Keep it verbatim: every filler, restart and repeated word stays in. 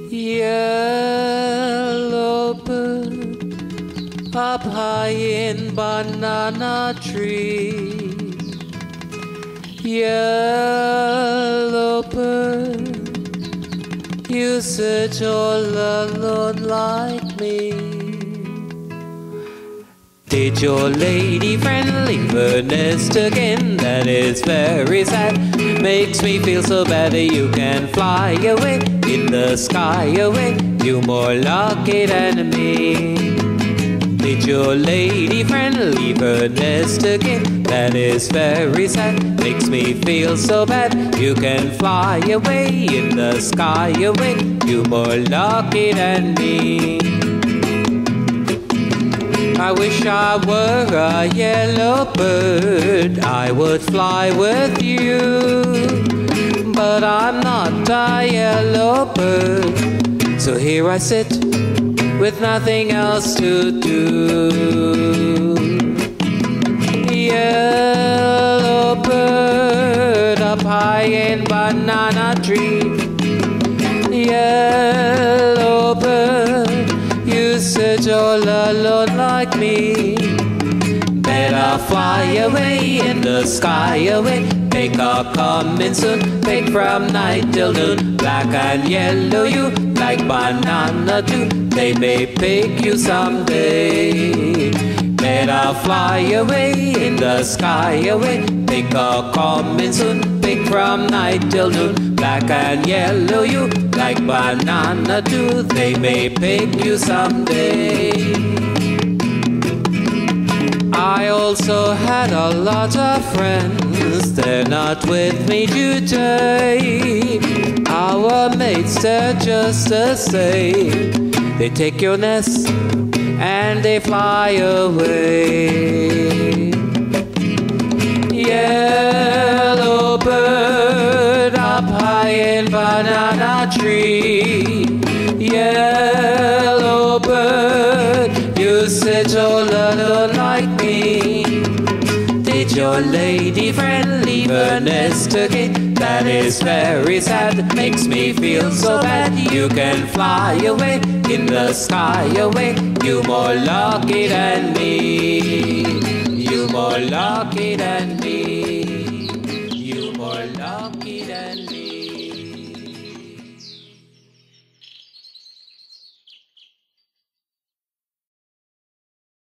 Yellow bird up high in banana tree. Yellow bird, you search all alone like me. Did your lady friend leave her nest again? That is very sad. Makes me feel so bad that you can fly away in the sky away. You more lucky than me. Did your lady friend leave her nest again? That is very sad. Makes me feel so bad. You can fly away in the sky away. You more lucky than me. I wish I were a yellow bird, I would fly with you. But I'm not a yellow bird, so here I sit with nothing else to do. Yellow bird up high in banana tree. Yellow bird, you search all alone like me. Better fly away in the sky away. Make a coming soon, pick from night till noon. Black and yellow you, like banana too. They may pick you someday. Better fly away in the sky away. Pick a coming soon, pick from night till noon. Black and yellow you, like banana too. They may pick you someday. I also had a lot of friends, they're not with me today. Our mates, they're just the same. They take your nest and they fly away. Yellow bird up high in banana tree. Yellow bird, you sit all alone like me. Did your lady friend leave her nest again? That is very sad, makes me feel so bad. You can fly away in the sky away. You more lucky than me. You more lucky than me.